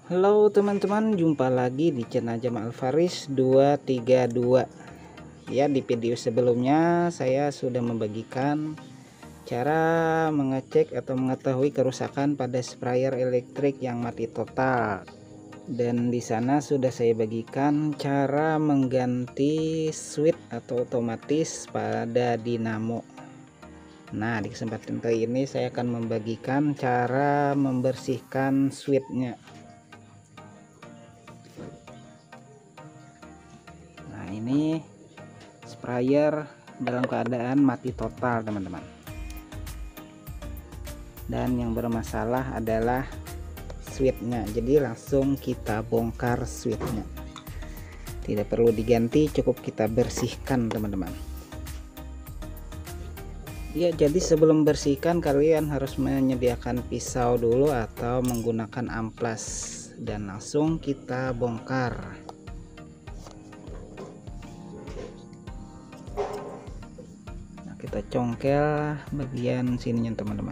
Halo teman-teman, jumpa lagi di channel Jamal Faris 232. Ya, di video sebelumnya saya sudah membagikan cara mengecek atau mengetahui kerusakan pada sprayer elektrik yang mati total. Dan di sana sudah saya bagikan cara mengganti switch atau otomatis pada dinamo. Nah, di kesempatan kali ini saya akan membagikan cara membersihkan switchnya. Nah, ini sprayer dalam keadaan mati total, teman-teman. Dan yang bermasalah adalah switchnya. Jadi langsung kita bongkar switchnya. Tidak perlu diganti, cukup kita bersihkan, teman-teman. Ya, jadi sebelum bersihkan kalian harus menyediakan pisau dulu atau menggunakan amplas dan langsung kita bongkar. Nah, kita congkel bagian sininya, teman-teman.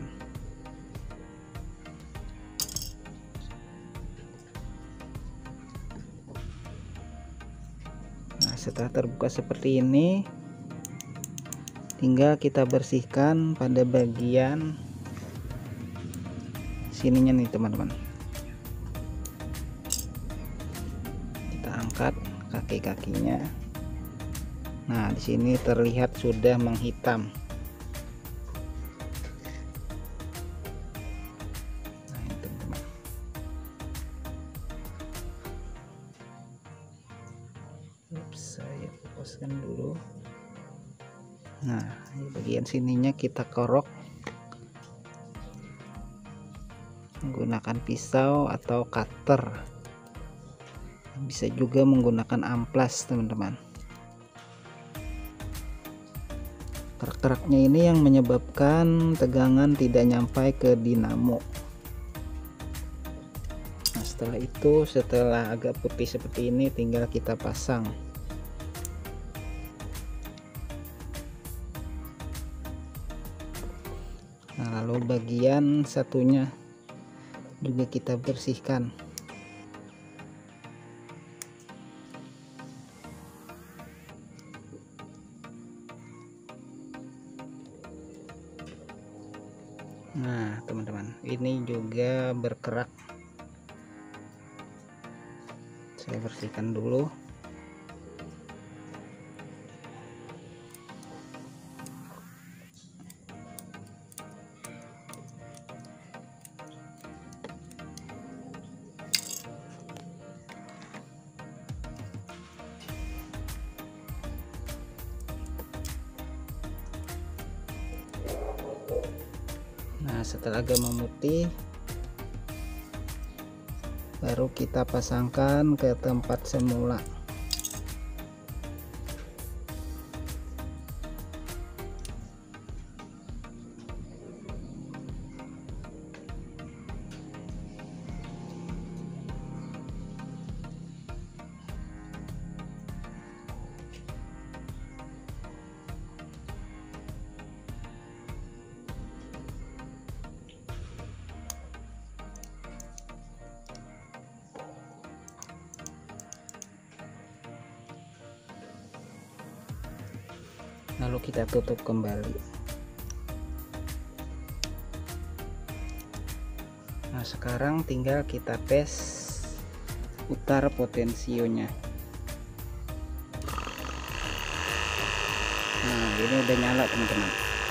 Nah, setelah terbuka seperti ini, tinggal kita bersihkan pada bagian sininya nih, teman-teman. Kita angkat kaki-kakinya. Nah, di sini terlihat sudah menghitam. Nah, ini, teman-teman. Saya fokuskan dulu. Nah, di bagian sininya kita korok menggunakan pisau atau cutter, bisa juga menggunakan amplas, teman-teman. Kerak-keraknya ini yang menyebabkan tegangan tidak nyampai ke dinamo. Nah, setelah itu, setelah agak putih seperti ini, tinggal kita pasang. Nah, lalu bagian satunya juga kita bersihkan. Nah, teman-teman, ini juga berkerak. Saya bersihkan dulu. Nah, setelah agak memutih, baru kita pasangkan ke tempat semula. Lalu kita tutup kembali. Nah, sekarang tinggal kita tes putar potensionya. Nah, ini udah nyala, teman-teman.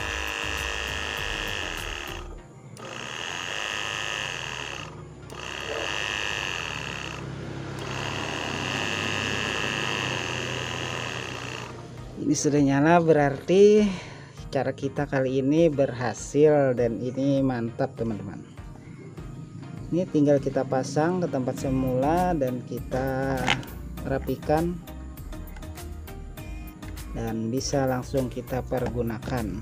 Ini sudah nyala, berarti cara kita kali ini berhasil dan ini mantap, teman-teman. Ini tinggal kita pasang ke tempat semula dan kita rapikan dan bisa langsung kita pergunakan.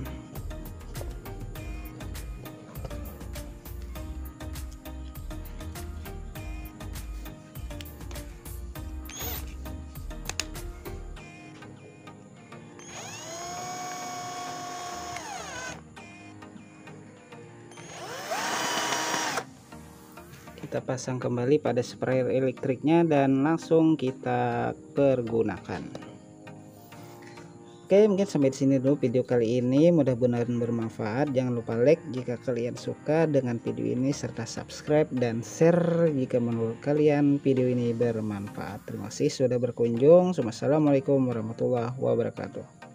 Kita pasang kembali pada sprayer elektriknya dan langsung kita pergunakan. Oke, mungkin sampai di sini dulu video kali ini, mudah-mudahan bermanfaat. Jangan lupa like jika kalian suka dengan video ini, serta subscribe dan share jika menurut kalian video ini bermanfaat. Terima kasih sudah berkunjung. Wassalamualaikum warahmatullahi wabarakatuh.